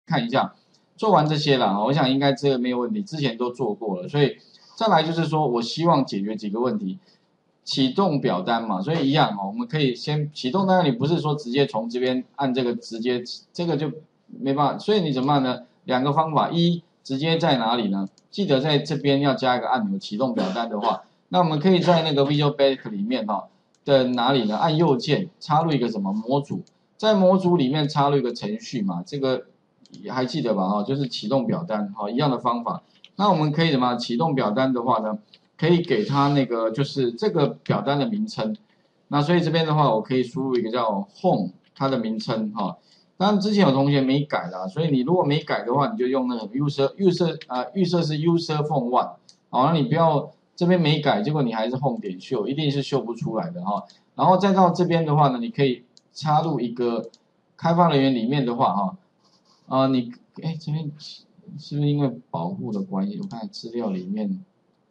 看一下，做完这些了，我想应该这个没有问题，之前都做过了，所以再来就是说我希望解决几个问题，启动表单嘛，所以一样我们可以先启动，当然你不是说直接从这边按这个直接，这个就没办法，所以你怎么办呢？两个方法，一直接在哪里呢？记得在这边要加一个按钮，启动表单的话，那我们可以在那个 Visual Basic 里面的哪里呢？按右键插入一个什么模组，在模组里面插入一个程序嘛，这个还记得吧？就是启动表单，一样的方法。那我们可以怎么启动表单的话呢？可以给它那个就是这个表单的名称。那所以这边的话，我可以输入一个叫 Home 它的名称当然之前有同学没改啦，所以你如果没改的话，你就用那个预设是 user phone one， 那你不要这边没改，结果你还是 home 点秀，一定是秀不出来的然后再到这边的话呢，你可以插入一个开发人员里面的话这边是不是因为保护的关系？我看资料里面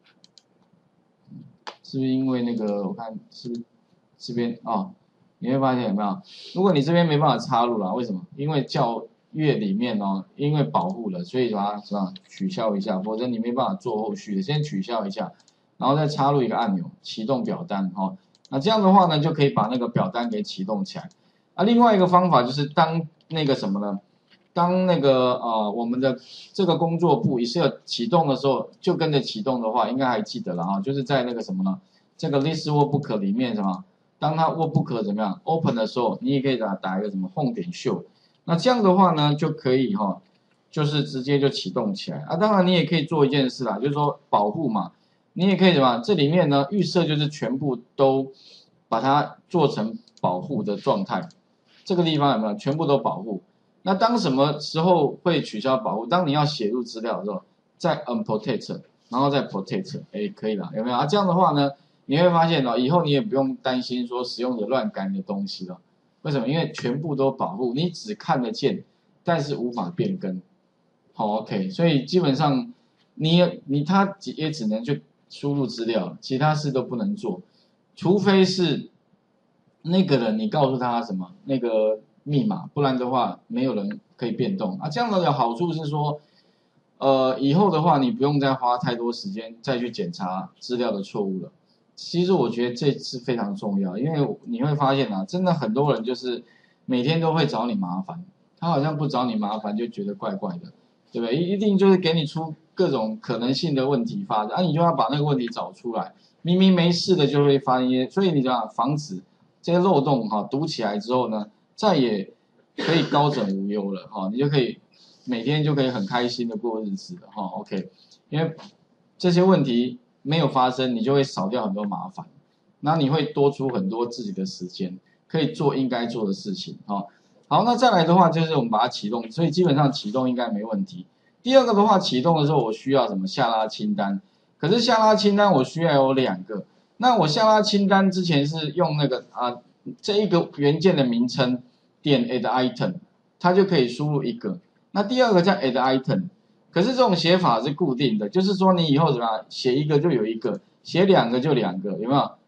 是不是因为那个我看是不是这边你会发现有没有？如果你这边没办法插入了，为什么？因为校阅里面因为保护了，所以把它取消一下，否则你没办法做后续的。先取消一下，然后再插入一个按钮，启动表单那这样的话呢，就可以把那个表单给启动起来。另外一个方法就是当那个什么呢？当那个我们的这个工作簿Excel启动的时候，就跟着启动的话，应该还记得了就是在那个什么呢？这个 List Workbook 里面什么？当它 Workbook 怎么样 Open 的时候，你也可以打一个什么 Home 点 Show， 那这样的话呢，就可以就是直接就启动起来当然你也可以做一件事啦，就是说保护嘛，你也可以什么？这里面呢预设就是全部都把它做成保护的状态，这个地方有没有全部都保护？那当什么时候会取消保护？当你要写入资料的时候，再 unprotect， 然后再 protect， 可以了，有没有这样的话呢？你会发现以后你也不用担心说使用者乱改你的东西了。为什么？因为全部都保护，你只看得见，但是无法变更。OK， 所以基本上他也只能去输入资料，其他事都不能做，除非是那个人你告诉他什么那个密码，不然的话没有人可以变动这样的好处是说，以后的话你不用再花太多时间再去检查资料的错误了。其实我觉得这是非常重要，因为你会发现真的很多人就是每天都会找你麻烦，他好像不找你麻烦就觉得怪怪的，对不对？一定就是给你出各种可能性的问题发展，你就要把那个问题找出来，明明没事的就会发一些，所以你就要防止这些漏洞堵起来之后呢，再也可以高枕无忧了你就可以每天就可以很开心的过日子了OK， 因为这些问题没有发生，你就会少掉很多麻烦，那你会多出很多自己的时间，可以做应该做的事情好，那再来的话就是我们把它启动，所以基本上启动应该没问题。第二个的话，启动的时候我需要什么？下拉清单。可是下拉清单我需要有2个，那我下拉清单之前是用那个这一个元件的名称点 add item， 它就可以输入1个。那第二个叫 add item。可是这种写法是固定的，就是说你以后怎么样写1个就有1个，写2个就2个，有没有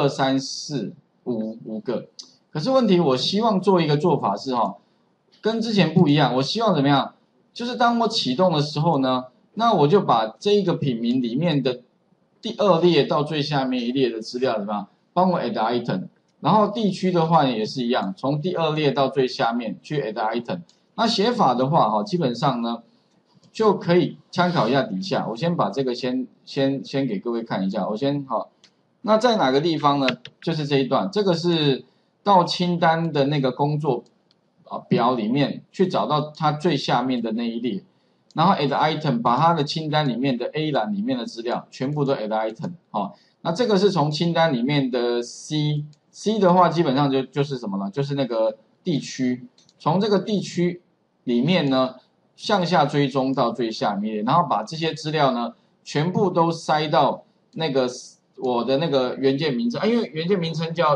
？1、2、3、4、5个。可是问题，我希望做一个做法是跟之前不一样。我希望怎么样？就是当我启动的时候呢，那我就把这一个品名里面的第2列到最下面一列的资料怎么样？帮我 add item。然后地区的话也是一样，从第2列到最下面去 add item。那写法的话基本上呢。就可以参考一下底下，我先把这个先给各位看一下，我先那在哪个地方呢？就是这一段，这个是到清单的那个工作表里面去找到它最下面的那一列，然后 add item 把它的清单里面的 A 栏里面的资料全部都 add item 那这个是从清单里面的 C 的话基本上就是什么呢？就是那个地区，从这个地区里面呢。向下追踪到最下面，然后把这些资料呢全部都塞到那个我的那个元件名称因为元件名称叫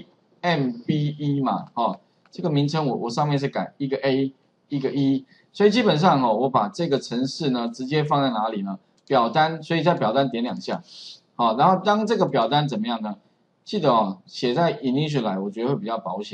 CMBE 嘛这个名称我上面是改一个 A 一个 E， 所以基本上我把这个程式呢直接放在哪里呢？表单，所以在表单点2下然后当这个表单怎么样呢？记得写在 initialize 我觉得会比较保险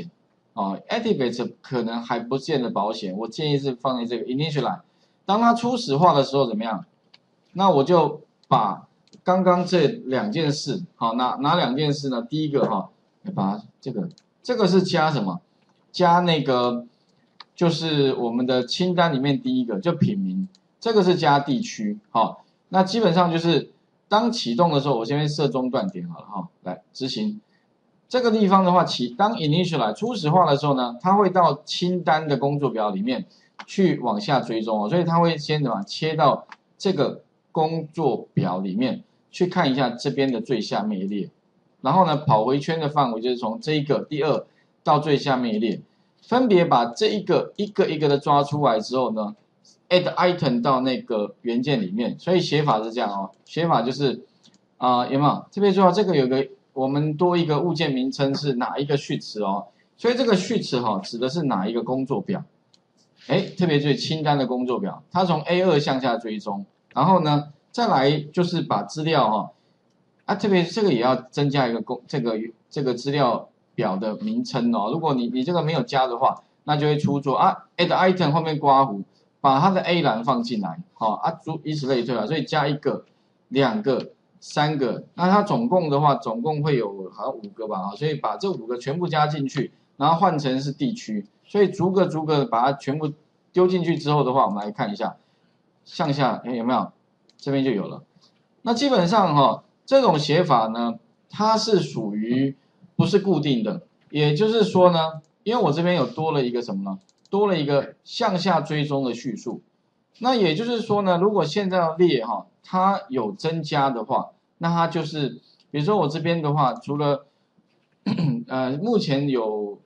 activate 可能还不见得保险，我建议是放在这个 initialize。当它初始化的时候怎么样？那我就把刚刚这两件事，好，哪两件事呢？第一个把这个是加什么？加那个就是我们的清单里面第一个就品名，这个是加地区，好，那基本上就是当启动的时候，我这边设中断点好了哈，来执行。这个地方的话，当 initialize 初始化的时候呢，它会到清单的工作表里面去往下追踪所以它会先怎么切到这个工作表里面去看一下这边的最下面一列，然后呢跑回圈的范围就是从这一个第二到最下面一列，分别把这一个一个的抓出来之后呢 ，add item 到那个元件里面，所以写法是这样写法就是有没有特别重要？这个有个我们多一个物件名称是哪一个序词所以这个序词指的是哪一个工作表？特别注意清单的工作表，它从 A2 向下追踪，然后呢，再来就是把资料特别这个也要增加一个这个资料表的名称如果你这个没有加的话，那就会出错add item 后面刮胡，把它的 A 栏放进来以此类推所以加一个、2个、3个，那它总共的话，总共会有好像5个吧所以把这5个全部加进去，然后换成是地区。所以逐个把它全部丢进去之后的话，我们来看一下，向下有没有？这边就有了。那基本上这种写法呢，它是属于不是固定的，也就是说呢，因为我这边有多了一个什么呢？多了一个向下追踪的叙述。那也就是说呢，如果现在的列它有增加的话，那它就是比如说我这边的话，除了目前有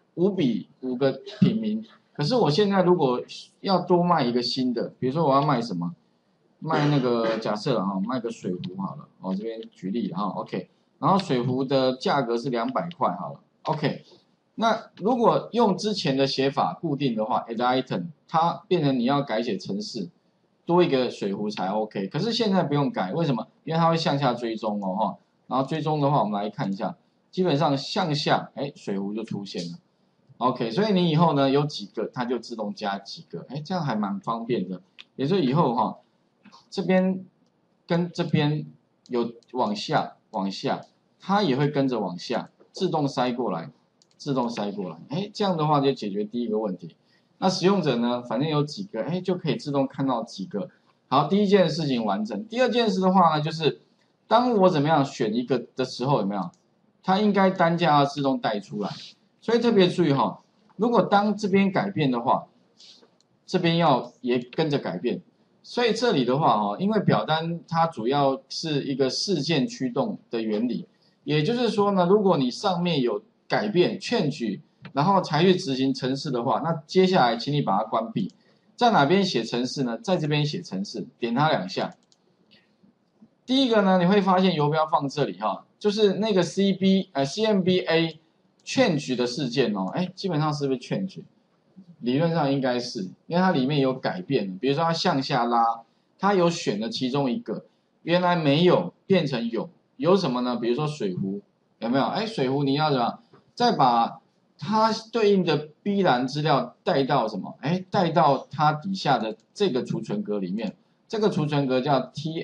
5个品名，可是我现在如果要多卖一个新的，比如说我要卖什么，卖那个假设卖个水壶好了，我这边举例OK， 然后水壶的价格是200块好了 ，OK， 那如果用之前的写法固定的话 ，add item 它变成你要改写程式，多一个水壶才 OK， 可是现在不用改，为什么？因为它会向下追踪然后追踪的话，我们来看一下。基本上向下，水壶就出现了。OK， 所以你以后呢有几个，它就自动加几个，这样还蛮方便的。也就是以后这边跟这边有往下，它也会跟着往下，自动塞过来，这样的话就解决第一个问题。那使用者呢，反正有几个，就可以自动看到几个。好，第一件事情完成。第二件事的话呢，就是当我怎么样选一个的时候，有没有？它应该单价要自动带出来，所以特别注意如果当这边改变的话，这边也跟着改变。所以这里的话因为表单它主要是一个事件驱动的原理，也就是说呢，如果你上面有改变change，然后才去执行程式的话，那接下来请你把它关闭。在哪边写程式呢？在这边写程式，点它2下。第一个呢，你会发现游标放这里就是那个 CMBA change 的事件基本上是不是 change？ 理论上应该是，因为它里面有改变，比如说它向下拉，它有选了其中一个，原来没有变成有什么呢？比如说水壶，有没有？水壶你要怎么？再把它对应的 B 栏资料带到什么？带到它底下的这个储存格里面，这个储存格叫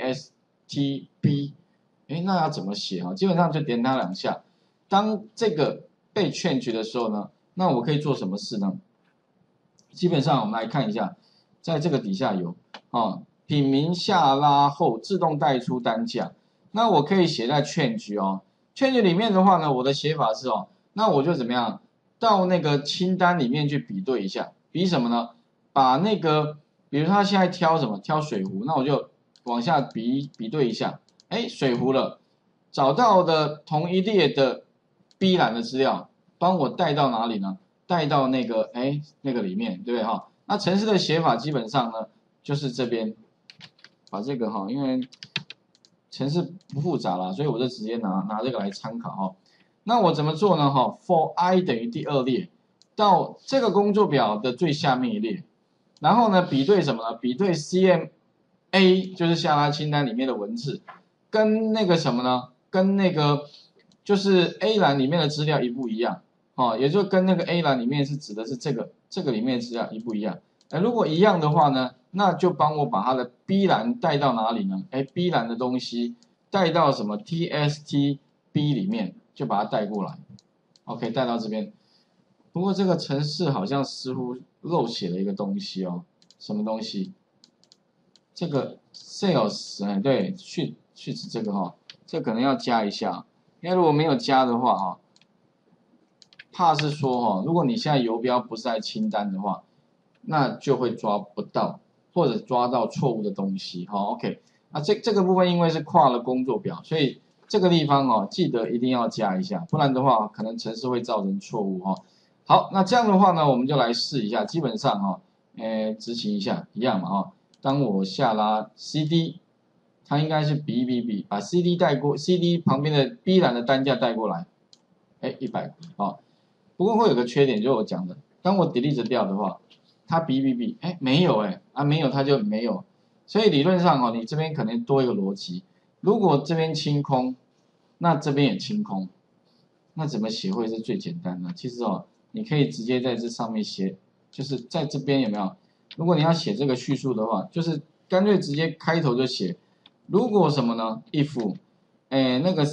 TSTB， 那要怎么写基本上就点它2下。当这个被change的时候呢，那我可以做什么事呢？基本上我们来看一下，在这个底下有品名下拉后自动带出单价，那我可以写在change里面的话呢，我的写法是那我就怎么样到那个清单里面去比对一下，比什么呢？把那个比如他现在挑什么？挑水壶，那我就往下比对一下，水壶了，找到的同一列的 B 栏的资料，帮我带到哪里呢？带到那个那个里面，对不对那程式的写法基本上呢，就是这边把这个因为程式不复杂啦，所以我就直接拿这个来参考那我怎么做呢？for i 等于第2列到这个工作表的最下面一列，然后呢比对什么呢？比对 CMA 就是下拉清单里面的文字，跟那个什么呢？跟那个就是 A 栏里面的资料一不一样哦，也就跟那个 A 栏里面是指的是这个里面的资料一不一样？如果一样的话呢，那就帮我把它的 B 栏带到哪里呢？B 栏的东西带到什么 TST B 里面，就把它带过来。OK， 带到这边。不过这个程式好像似乎漏写了一个东西哦，什么东西？这个 sales， 对，去指这个哈，这可能要加一下，因为如果没有加的话哈，怕是说哈，如果你现在游标不是在清单的话，那就会抓不到，或者抓到错误的东西。好 ，OK， 那这个部分因为是跨了工作表，所以这个地方哦，记得一定要加一下，不然的话可能程式会造成错误哈。好，那这样的话呢，我们就来试一下，基本上哈，执行一下一样嘛哈。当我下拉 CD， 它应该是 B， 把 CD 带过 ，CD 旁边的 B 栏的单价带过来，100啊。不过会有个缺点，就是我讲的，当我 delete 掉的话，它 B， 没有没有它就没有，所以理论上哦，你这边可能多一个逻辑，如果这边清空，那这边也清空，那怎么写会是最简单的？其实哦，你可以直接在这上面写，就是在这边有没有？如果你要写这个叙述的话，就是干脆直接开头就写，如果什么呢 ？if， 那个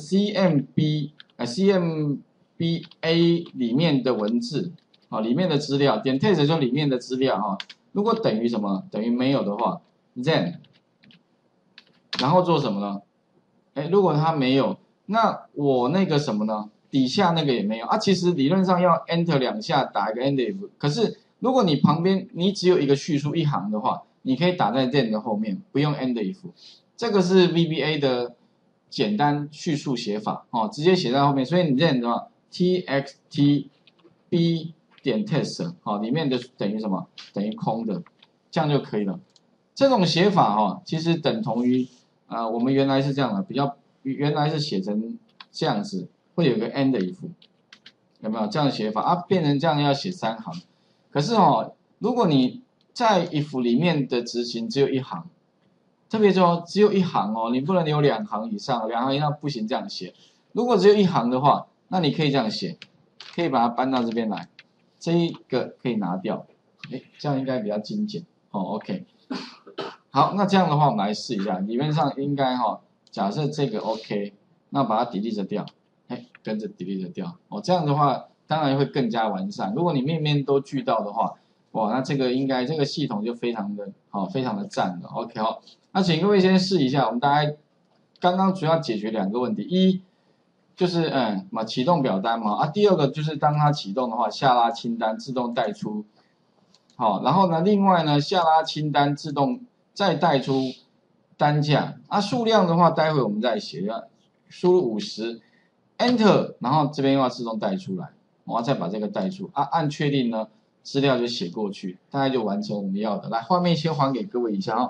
CMBA 里面的文字啊，里面的资料点 text 就里面的资料哈，如果等于什么？等于没有的话 ，then， 然后做什么呢？如果它没有，那我那个什么呢？底下那个也没有啊。其实理论上要 enter 2下打一个 end if， 可是如果你旁边你只有一个叙述一行的话，你可以打在 then 的后面，不用 end if。这个是 VBA 的简单叙述写法哦，直接写在后面。所以你 then 的话 ，txt b 点 test 好，里面的等于什么？等于空的，这样就可以了。这种写法哈，其实等同于我们原来是这样的，原来是写成这样子，会有个 end if， 有没有这样的写法啊？变成这样要写3行，可是如果你在 if 里面的执行只有1行，特别说只有1行哦，你不能有2行以上，2行以上不行这样写。如果只有1行的话，那你可以这样写，可以把它搬到这边来，这一个可以拿掉，这样应该比较精简OK。好，那这样的话我们来试一下，理论上应该假设这个 OK， 那把它 delete 掉，跟着 delete 掉这样的话当然会更加完善。如果你面面都俱到的话，哇，那这个系统就非常的非常的赞了。OK 好，那请各位先试一下，我们大概刚刚主要解决2个问题，一就是启动表单嘛第二个就是当它启动的话，下拉清单自动带出，好，然后呢另外呢下拉清单自动再带出单价数量的话，待会我们再写，要输入50 Enter， 然后这边又要自动带出来，我要再把这个带出按确定呢，资料就写过去，大概就完成我们要的。来，画面先还给各位一下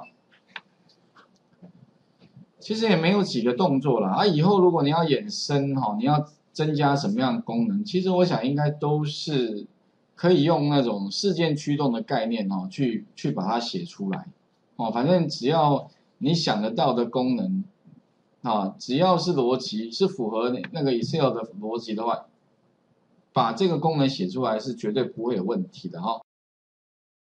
其实也没有几个动作啦以后如果你要衍生你要增加什么样的功能，其实我想应该都是可以用那种事件驱动的概念去把它写出来反正只要你想得到的功能只要是逻辑是符合那个 Excel 的逻辑的话，把这个功能写出来是绝对不会有问题的